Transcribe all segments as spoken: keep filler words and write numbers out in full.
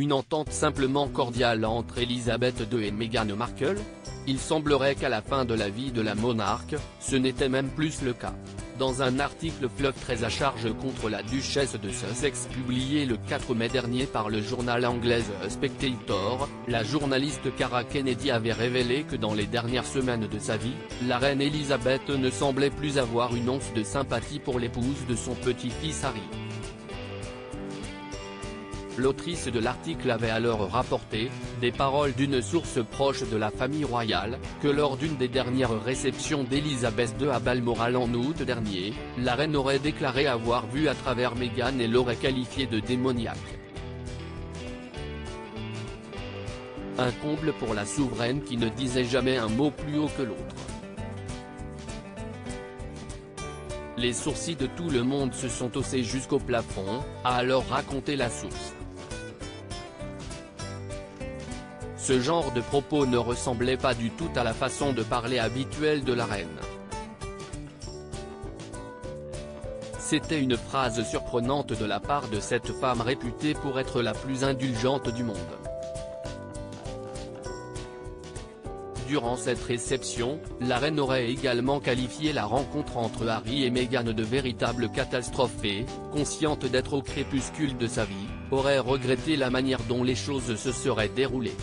une entente simplement cordiale entre Elisabeth deux et Meghan Markle? Il semblerait qu'à la fin de la vie de la monarque, ce n'était même plus le cas. Dans un article fleuve très à charge contre la duchesse de Sussex publié le quatre mai dernier par le journal anglais The Spectator, la journaliste Cara Kennedy avait révélé que dans les dernières semaines de sa vie, la reine Elisabeth ne semblait plus avoir une once de sympathie pour l'épouse de son petit-fils Harry. L'autrice de l'article avait alors rapporté, des paroles d'une source proche de la famille royale, que lors d'une des dernières réceptions d'Elisabeth deux à Balmoral en août dernier, la reine aurait déclaré avoir vu à travers Meghan et l'aurait qualifiée de démoniaque. Un comble pour la souveraine qui ne disait jamais un mot plus haut que l'autre. Les sourcils de tout le monde se sont haussés jusqu'au plafond, a alors raconté la source. Ce genre de propos ne ressemblait pas du tout à la façon de parler habituelle de la reine. C'était une phrase surprenante de la part de cette femme réputée pour être la plus indulgente du monde. Durant cette réception, la reine aurait également qualifié la rencontre entre Harry et Meghan de véritable catastrophe et, consciente d'être au crépuscule de sa vie, aurait regretté la manière dont les choses se seraient déroulées.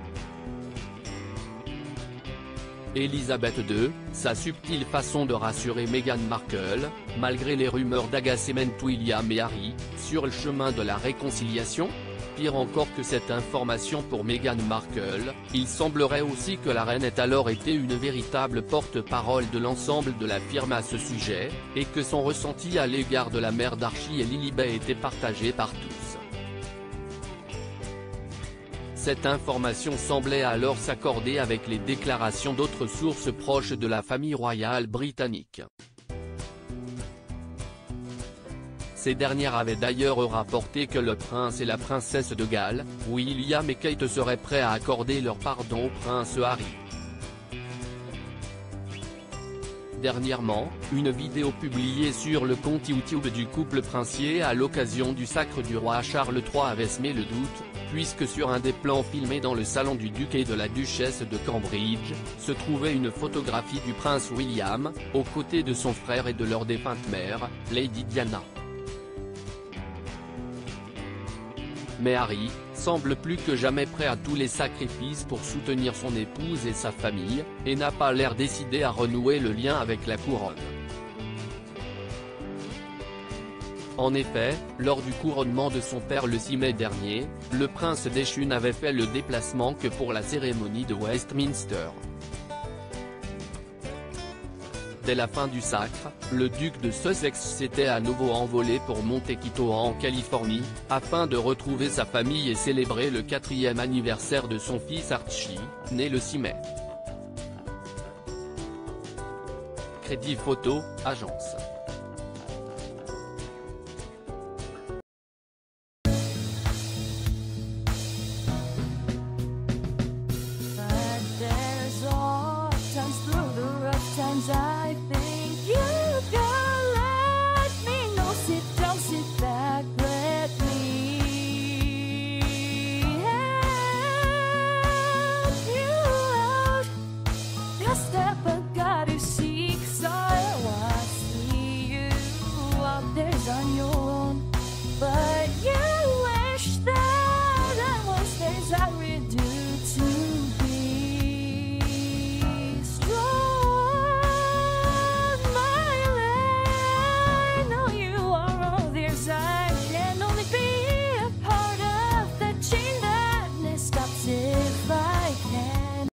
Elisabeth deux, sa subtile façon de rassurer Meghan Markle, malgré les rumeurs d'agacement William et Harry, sur le chemin de la réconciliation? Pire encore que cette information pour Meghan Markle, il semblerait aussi que la reine ait alors été une véritable porte-parole de l'ensemble de la firme à ce sujet, et que son ressenti à l'égard de la mère d'Archie et Lilibet était partagé par tous. Cette information semblait alors s'accorder avec les déclarations d'autres sources proches de la famille royale britannique. Ces dernières avaient d'ailleurs rapporté que le prince et la princesse de Galles, William et Kate seraient prêts à accorder leur pardon au prince Harry. Dernièrement, une vidéo publiée sur le compte YouTube du couple princier à l'occasion du sacre du roi Charles trois avait semé le doute, puisque sur un des plans filmés dans le salon du duc et de la duchesse de Cambridge, se trouvait une photographie du prince William, aux côtés de son frère et de leur défunte mère, Lady Diana. Mais Harry, semble plus que jamais prêt à tous les sacrifices pour soutenir son épouse et sa famille, et n'a pas l'air décidé à renouer le lien avec la couronne. En effet, lors du couronnement de son père le six mai dernier, le prince déchu n'avait fait le déplacement que pour la cérémonie de Westminster. Dès la fin du sacre, le duc de Sussex s'était à nouveau envolé pour Monte Quito en Californie, afin de retrouver sa famille et célébrer le quatrième anniversaire de son fils Archie, né le six mai. Crédit photo, agence.